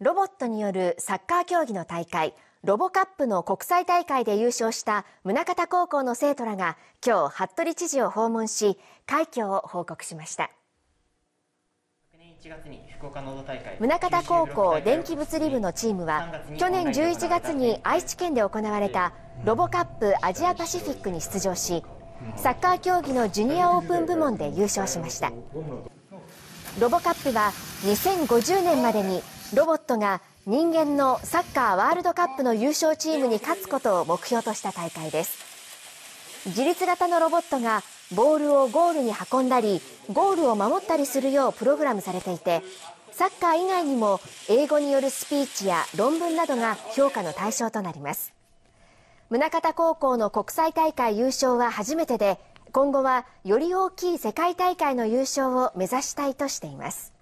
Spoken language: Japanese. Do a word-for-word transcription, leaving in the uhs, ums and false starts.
ロボットによるサッカー競技の大会、ロボカップの国際大会で優勝した宗像高校の生徒らが今日、服部知事を訪問し、快挙を報告しました。宗像高校電気物理部のチームは、去年じゅういちがつに愛知県で行われたロボカップアジアパシフィックに出場し、サッカー競技のジュニアオープン部門で優勝しました。ロボカップはにせんごじゅうねんまでにロボットが人間のサッカーワールドカップの優勝チームに勝つことを目標とした大会です。自立型のロボットがボールをゴールに運んだり、ゴールを守ったりするようプログラムされていて、サッカー以外にも英語によるスピーチや論文などが評価の対象となります。宗像高校の国際大会優勝は初めてで、今後はより大きい世界大会の優勝を目指したいとしています。